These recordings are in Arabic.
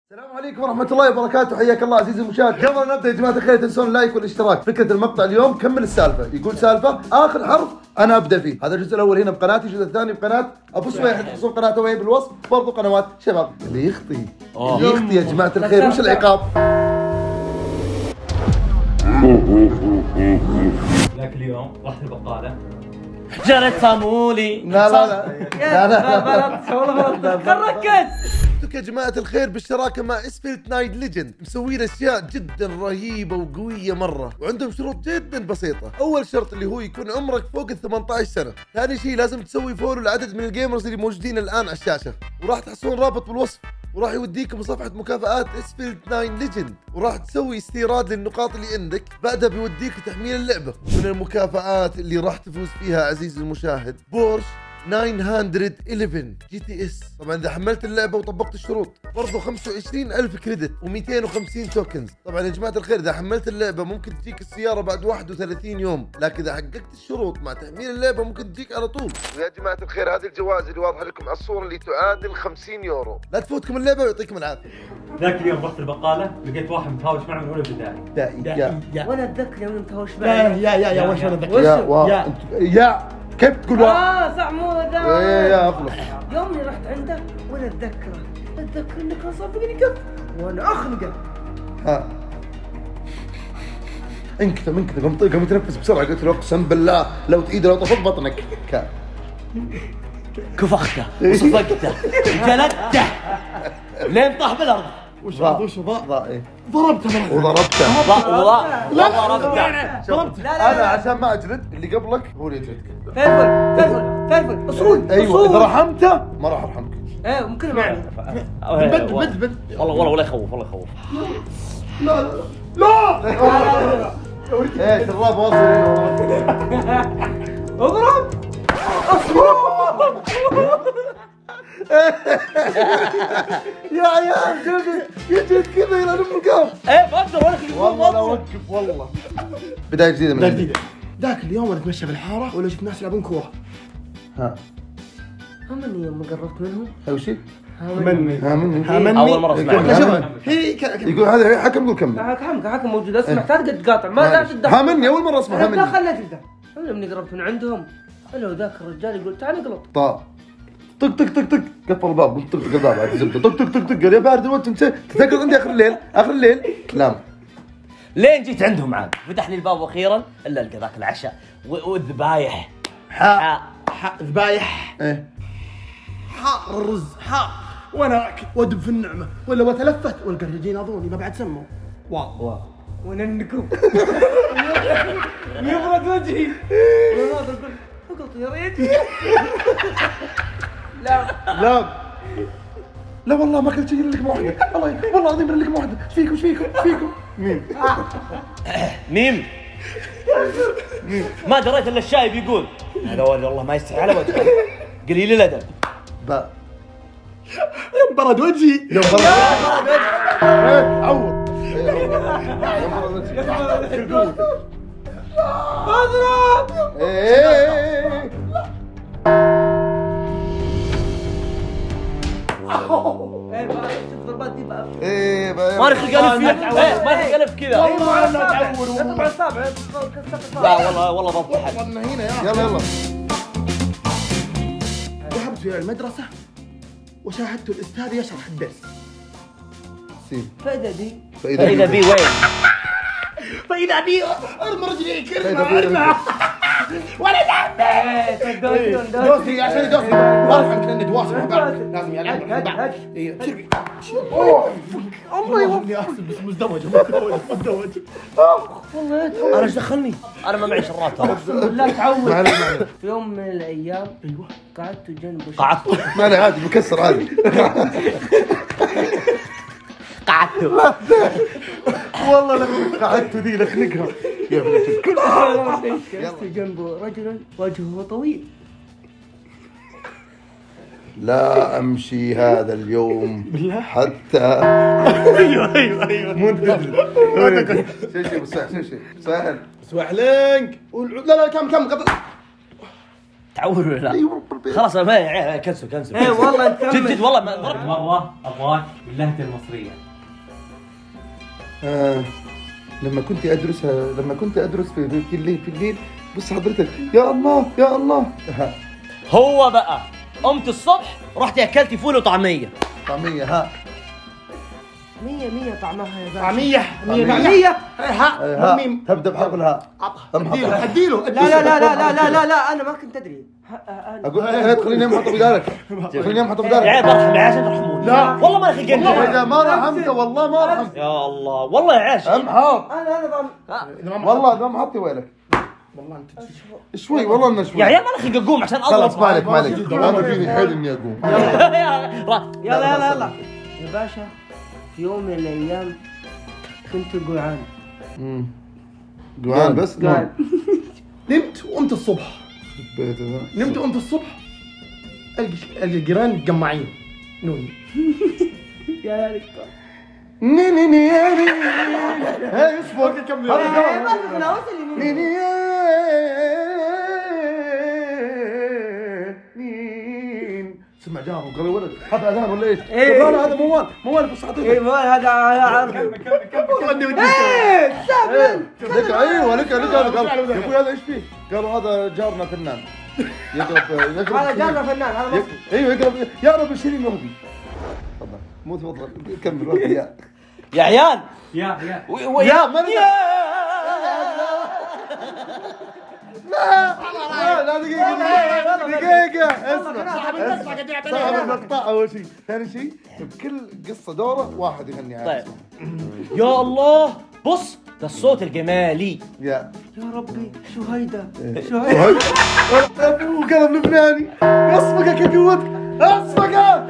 السلام عليكم ورحمة الله وبركاته، حياك الله عزيزي المشاهد. قبل لا نبدا يا جماعة الخير تنسون اللايك والاشتراك. فكرة المقطع اليوم كمل السالفة، يقول سالفة آخر حرف أنا أبدأ فيه. هذا الجزء الأول هنا بقناتي، الجزء الثاني بقناة أبو سويحل، تحصلون قناته وهي بالوصف، برضو قنوات شباب. اللي يخطي يا جماعة الخير، وش العقاب؟ ذاك اليوم رحت البقالة جرت صامولي. لا لا لا لا ركز يا جماعة الخير بالشراكة مع اسفلت نايت ليجند، مسوين اشياء جدا رهيبة وقوية مرة، وعندهم شروط جدا بسيطة. اول شرط اللي هو يكون عمرك فوق ال 18 سنة، ثاني شيء لازم تسوي فولو لعدد من الجيمرز اللي موجودين الان على الشاشة، وراح تحصلون رابط بالوصف، وراح يوديكم صفحة مكافآت اسفلت 9 ليجند، وراح تسوي استيراد للنقاط اللي عندك، بعدها بيوديك تحميل اللعبة. من المكافآت اللي راح تفوز فيها عزيزي المشاهد بورش 911 جي تي اس، طبعا اذا حملت اللعبه وطبقت الشروط، برضه 25,000 كريدت و250 توكنز. طبعا يا جماعه الخير اذا حملت اللعبه ممكن تجيك السياره بعد 31 يوم، لكن اذا حققت الشروط مع تحميل اللعبه ممكن تجيك على طول. ويا جماعه الخير هذه الجوائز اللي واضحه لكم على الصوره اللي تعادل 50 يورو. لا تفوتكم اللعبه ويعطيكم العافيه. ذاك اليوم رحت البقالة لقيت واحد متهاوش معي من هنا بداية. وانا اتذكر يوم متهاوش معي. يا وش انا اتذكر يا كيف تقول صح مو ذا. يا اخلص. يوم اللي رحت عنده وانا اتذكر انه كان صافقني كف وانا اخنقه. ها انكتم قم تنفس بسرعه. قلت له اقسم بالله لو ايده لو طفت بطنك. كفخته وصفقته وجلدته لين طاح بالارض. وش ضاء ايه ضربته وضربته. ضربته. انا عشان ما اجلد اللي قبلك هو اللي يجلدك. فلفل اصول. ايوه اذا رحمته ما راح ارحمك. ايه ممكن معي. بد والله يخوف لا ايه شراب واصل هنا. اضرب يا عيال جلد كذا الى ام القام. ايه ما اقدر والله لو وقف والله. بدايه جديده من جديدة. ذاك اليوم وانا اتمشى في الحاره ولا شفت ناس يلعبون كوره. ها همني يوم قربت منهم. وش مني اول مره اسمع. هي يقول هذا حكم. قول كمل. حكم موجود اسمع لا تقاطع ما لا تتدخل. هامني اول مره اسمع. لا خليك تبدا. لما قربت من عندهم لو ذاك الرجال يقول تعال اقلط. طاء طق طق طق طق قفل الباب. قلت طق الباب عاد زبده. طق طق طق طق قال يا بارد الوقت انت تقعد عندي اخر الليل. كلام لين جيت عندهم عاد فتح لي الباب اخيرا الا القى ذاك العشاء والذبايح. حاء ذبايح. ايه حار الرز حار وانا راكب وادب في النعمه ولا وتلفت والقى الرجال اظني ما بعد سموا واو وننكم يبرد وجهي وناظر فقط يا ريت. لا والله ما كنت شيء لك واحده. والله العظيم لك واحده. ايش فيكم ميم ما دريت الا الشايب يقول هذا والله ما يستحي على وجهه قليل الادب. باء يوم برد وجهي عوض. ما نخلق الف فيه. ما نخلق الف كذا. لا والله بضحك. يلا ذهبت في المدرسه وشاهدت الاستاذ يشرح الدرس. فاذا بي وين؟ فاذا بي ارمى رجلي كلمه ولا دوسي عشان يدوسي ما ارحم كنا نتواصل مع بعض لازم يلعب مع بعض. الله يوفقني احسب بس مزدوج والله انا ايش دخلني؟ انا ما معي شرات لا تعود. في يوم من الايام قعدت جنبه. ما انا عادي مكسر عادي. قعدت والله قعدت ذي لخنقها يا بنت الكل. جلست جنبه رجل وجهه طويل. لا امشي هذا اليوم حتى ايوه مو شيء سهل سوحلينك لا كم قبل تعور ولا لا؟ ايوه خلاص ما يا عيال كنسل اي والله انت جد والله ما ضربت مرة ابغاك باللهجة المصرية. لما كنت ادرس في الليل بص حضرتك يا الله هو بقى قمت الصبح رحت اكلتي فول وطعميه. طعمية ها 100 طعمها يا باشا. طعمية 100 ها تبدا بحرف الهاء. اديله لا انا ما كنت ادري. اقول خليني امحط بدالك خليني امحط يا بدالك. عيال برحم يا عيال ترحموني. لا. والله ما خلقني. اذا ما رحمت والله ما رحمت. يا الله والله يا عيال امحط انا والله اذا ما حطي وينك والله انت شوي والله انه شوي. يا عيال ما خلق اقوم عشان اضرب. خلاص مالك انا فيني حيل اني اقوم. يلا يا باشا. في يوم من الايام كنت جوعان. جوعان بس نمت وقمت الصبح. نمت وقمت الصبح القى الجيران متجمعين. نوني يا دكتور ني هاي اصبر كمل سمع جارهم قال ولد هذا اذان ولا ايش؟ لا هذا موال بس اعطيته. اي موال هذا عارف. لك ايوه لك قال يا ابوي هذا ايش فيه؟ قالوا هذا جارنا فنان يقرب هذا جارنا فنان هذا مصري. ايوه يقرب يقرب شيرين وهبي. تفضل مو تفضل كمل يا عيال يا لا دقيقة اسمع صاحب المقطع أول شيء، ثاني شيء بكل قصة دوره واحد يغني على طيب يا الله بص ده الصوت الجمالي. يا ربي شو هيدا وقلب لبناني اصفقك يا قوتك اصفقك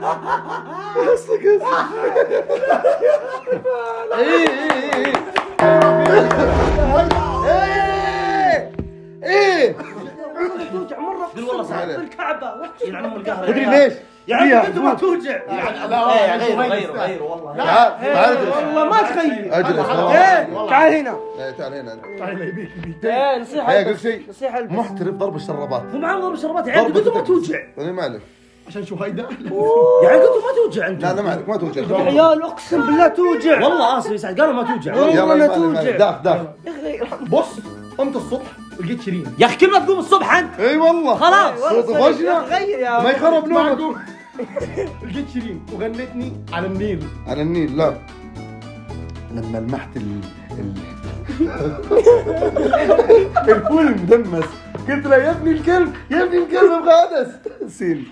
ايه توجع مرة والله صعب الكعبة يلعن ام القهر. تدري ليش؟ يعني انت ما توجع. غير والله والله ما تخيل. اجلس تعال هنا تعال هنا تعال يبيك نصيحة هي قلت شيء نصيحة محترف ضرب الشرابات. هو معاه ضرب شربات يا عيال قلت ما توجع. انا ما عليك عشان شو هيدا يا عيال قلت ما توجع انت. لا ما عليك ما توجع يا عيال اقسم بالله توجع. والله اسف يا سعد قالوا ما توجع. والله ما توجع. داخ بص قمت الصبح ولقيت شيرين. يا اخي كل ما تقوم الصبح انت. اي والله خلاص صوت فجنا ما يخرب نومك. لقيت شيرين وغنتني على النيل. على النيل لا لما لمحت الفول المدمس قلت له يا ابني الكلب ابغى عدس. سين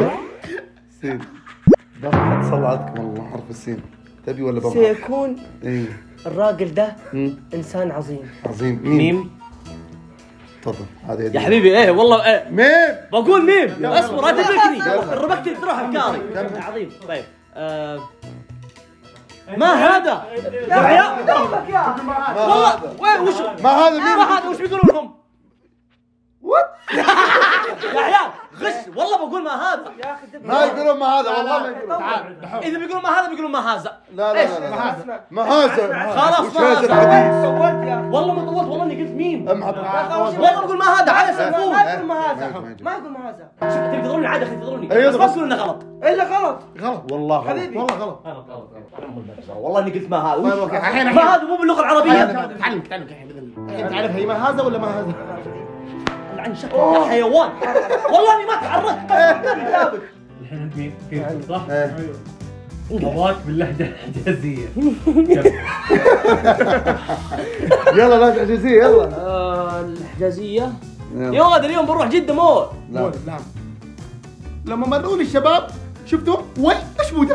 ضغط صلعتكم والله حرف السين تبي ولا بابا؟ سيكون ايه الراجل ده انسان عظيم. ميم تفضل هذا يا حبيبي ايه والله ايه ميم بقول ميم اصبر لا تتركني ربكت تروح افكاري. عظيم طيب ما هذا يا عيال دوبك يا والله وين وش ما هذا مين؟ ما هذا وش بيقولون لكم؟ يا عيال غش والله بقول ما هذا. يا اخي ما يقولون ما هذا والله ما يقولون. اذا بيقولون ما هذا بيقولون ما هذا. لا ما هذا خلاص وش هذا الحديث؟ طولت يا والله ما طولت والله اني قلت ميم. امحط والله بقول ما هذا على سنفور. ما يقول ما هذا شوف تبي تضربني عادي خلي تضربني أيوة بس ما تقول انه غلط. الا غلط والله حبيبي. والله غلط. والله اني قلت ما هذا. الحين ما هذا مو باللغه العربيه. تعلم الحين تعرف هي ما هذا ولا ما هذا؟ عن شكلك يا حيوان والله اني ما تحركت. الحين انت مين؟ صح؟ ابغاك باللهجة الحجازية. يلا لا تعجزيه يلا. الحجازيه يا ولد اليوم بنروح جده مول. نعم لما مروني الشباب شفتوا وي ايش بو ده؟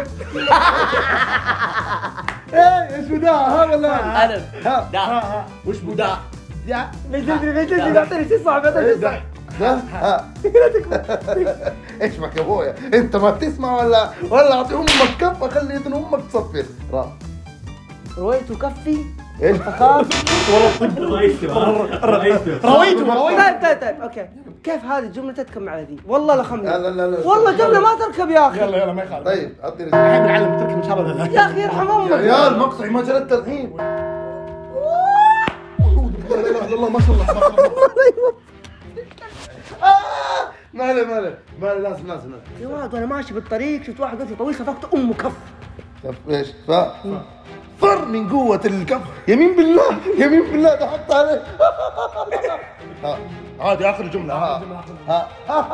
ايه ايش بدا ها ولا الف دا وش بو دا؟ يا بيجي اعطيني شيء صعب اعطيني صح. ها ايش بك يا ابويا انت ما بتسمع ولا اعطي امك كفه خلي اذن امك تصفر. رويت كفي ايش رويته. طيب اوكي كيف هذه الجمله تتكم على ذي؟ والله لخمني. لا والله جمله ما تركب يا اخي. يلا ما يخالف. طيب عطني الحين بنعلم تركب ان شاء الله. يا اخي يرحم امك. يا عيال مقطعي ما جلدت الحين. لا اله الا الله ما شاء الله. مالي لازم يا ولد وانا ماشي بالطريق شفت واحد قصدي طويل صفقت امه كف. كف ايش؟ فر من قوة الكف. يمين بالله تحط عليه. عادي اخر جملة. ها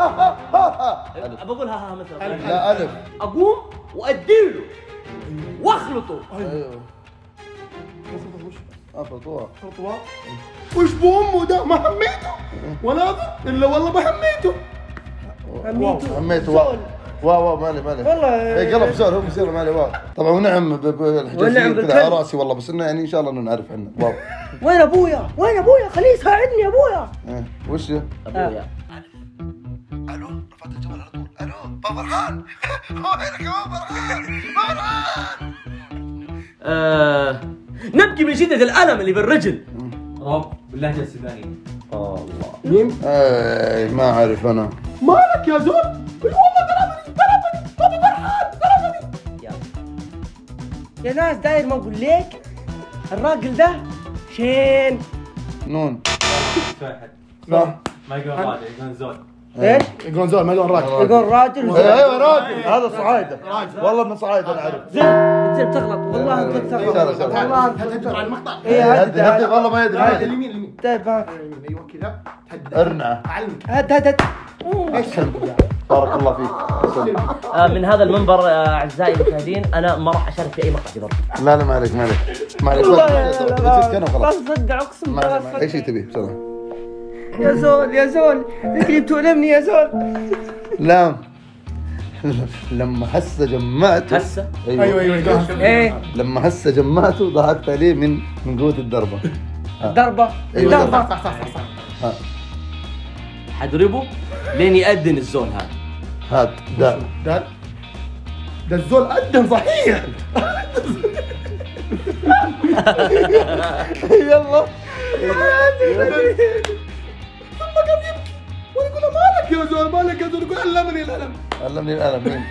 بقول ها مثلا. لا الف. اقوم واديله واخلطه. ايوه خطوة. وش بأمه ده؟ ما هميته ولا هذا الا والله ما هميته. هميته واو مالي والله قلب زول هو بيصير مالي واو. طبعا ونعم بالحجازين كذا على راسي والله، بس انه يعني ان شاء الله انه نعرف عنه. واو. وين ابويا خليه يساعدني يا ابويا. وش ابويا الو رفعت الجوال على طول. الو بابا فرحان وينك يا بابا فرحان؟ نبكي من شدة الألم اللي بالرجل. رب باللهجة السودانية. الله. مين؟ ما اعرف انا. مالك يا زول؟ والله ضربني بابا فرحان ضربني. يا ناس داير ما اقول لك الراجل ده شين نون واحد صح. ما يقول راجع يقول زول. ايش؟ يقولون زول ما يقولون راجل. يقول راجل. ايوه راجل. هذا صعايده والله انه صعايده انا اعرف. زين تغلط والله انت تغلط والله تهدد على المقطع. هدي والله ما يدري. اليمين طيب ايوه كذا تهدد. ارنعه. اعلمك هد بارك الله فيك. من هذا المنبر أعزائي المشاهدين أنا ما راح أشارك في أي مقطع برضه. لا ما عليك والله تتكلم خلاص. صدق اقسم بالله. ايش تبي بسرعه؟ يا زول تجي تؤلمني يا زول. لا لما هسه جمعته. هسه؟ ايوه ايه لما هسه جمعته ضحكت عليه من قوة الضربة. ضربة. صح. حضربه لين يأذن الزول هذا. هات ده الزول أدم صحيح. يلا ثم قام يبكي ويقول مالك يا زول يقول علمني الألم. مين؟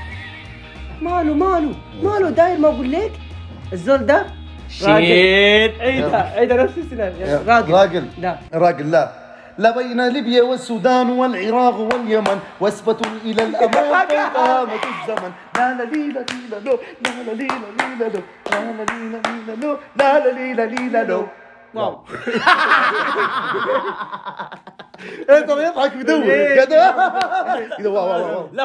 ماله داير ما اقول لك الزول ده شيت. عيدها نفس السنة. راجل لا بين ليبيا والسودان والعراق واليمن وثبة إلى الأمان فوق هامة الزمن. لا ليلا لو لا ليلا لو لا ليلا لو لا ليلا لو. واو. انت يضحك بدون كذا واو. لا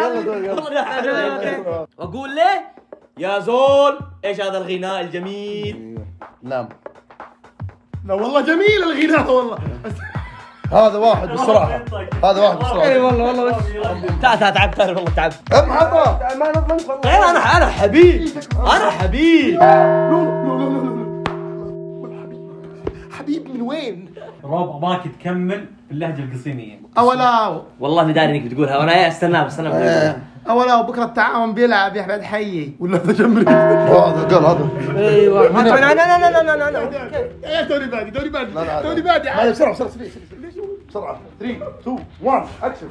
والله. وأقول له يا زول إيش هذا الغناء الجميل؟ لا والله جميل الغناء والله. هذا واحد بصراحة. اي والله تعبت والله تعبت. امحطه. ما نضمن والله. أنا حبيب. حبيب من وين؟ رب ابغاك تكمل باللهجة القصيمية. اولا والله اني داري انك بتقولها وانا استناه بس انا اولا بكره التعاون بيلعب يا احمد حيي ولا تجمري. هذا قال هذا. ايوه لا يا توني بادي هذا بسرعة 3 2 1 اكشن.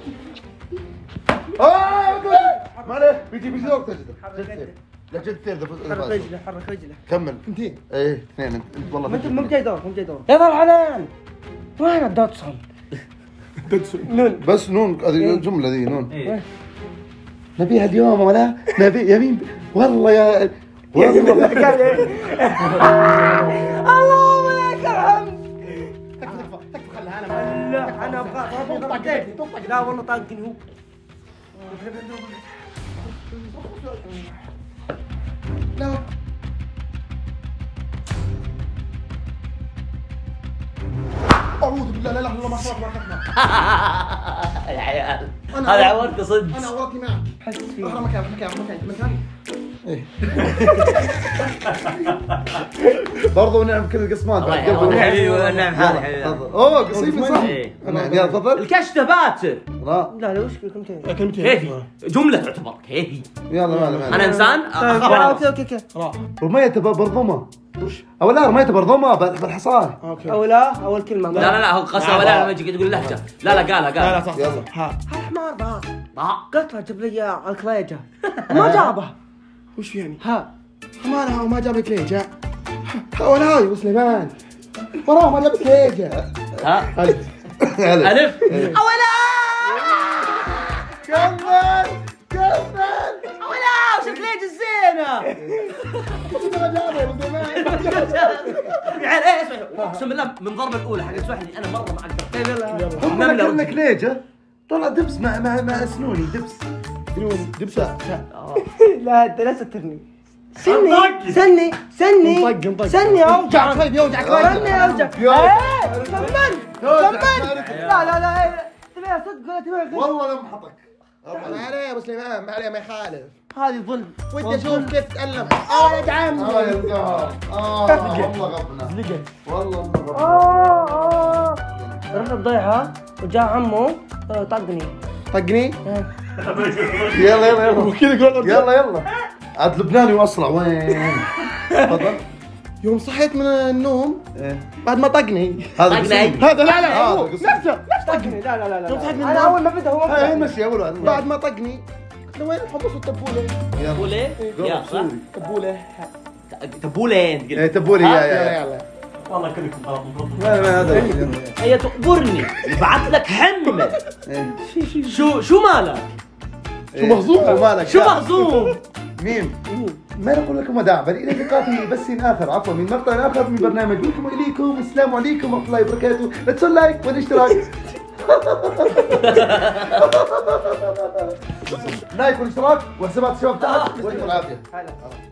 ما عليه بيجي دور تجد. لا جد حرك رجله كمل. اثنين. ايه اثنين انت والله مو جاي دور يا ضل حنان. وين الدوتسون؟ نون بس نون هذه الجملة ذي نون. إيه. نبيها اليوم ولا نبي يمين والله يا اللهم لك الحمد. تكفى خلها انا لا انا ابغى لا والله طاقني هو. لا اعوذ بالله لا اله الا الله ما شاء الله. يا عيال هذا عورت صدق. انا عورتي معك. حس فيه. مكان. برضو نعم كل القسمات بعد قبل. حبيبي نعم هذا حبيبي. اوه قصيم صح. يلا تفضل. الكشته باتر. لا وش كلمتين كيفي جمله تعتبر كيفي. يلا ما انا انسان اوكي رمية برضمة. او لا رمية برضمة بالحصان. او لا اول كلمه لا هو قسم ولا لما يجي تقول لهجه. لا قالها لا صح. يلا. حمار قلت له جيب لي الكليجه ما جابه. وش يعني؟ حمار ما جاب كليجه. ولا هاي وسليمان وراه ما جاب كليجه. ألف. اولا كمل اولا وشوف ليش الزينه يا عيال ايه اسمع اقسم بالله من الضربه الاولى حق سوحني انا مره معقد. هم ذكرنا كليجة طلع دبس مع سنوني دبس. دبسة. لا انت لا سترني. سني سني اوجع طيب يوجعك سني اوجع. كمل لا تبيها صدق ولا تبيها غش؟ والله لمحطك. ما عليه ابو سليمان ما عليه ما يخالف. هذه ظلم. ودي اشوف كيف تتألم. يا جعان. يا القهر. والله غبنا. والله رحنا الضيعة وجاء عمه طقني. طقني. يلا وكذا قول يلا عاد لبناني واسرع وين؟ تفضل. يوم صحيت من النوم بعد ما طقني. هذا هذا لا هو نفس طقني. لا يوم صحيت من انا النوم اول ما بدا هو هاي مشي اول واحد. بعد ما طقني قلت له وين الحمص والتبوله؟ تبولة؟ يا صح؟ تبوله. تبولين قلت. ايه تبولي يا يلا والله كلكم غلط. ما هذا. هي تقبرني بعت لك حمة. شو مالك؟ شو مهضوم مالك؟ شو مهضوم؟ ميم ما نقول لكم وداع بل الى اللقاء في بث اخر عفوا من مقطع اخر من برنامج منكم اليكم. السلام عليكم ورحمه الله وبركاته. لا تنسوا اللايك والاشتراك. لايك والاشتراك وحسابات الشباب تحت. يعطيكم العافيه.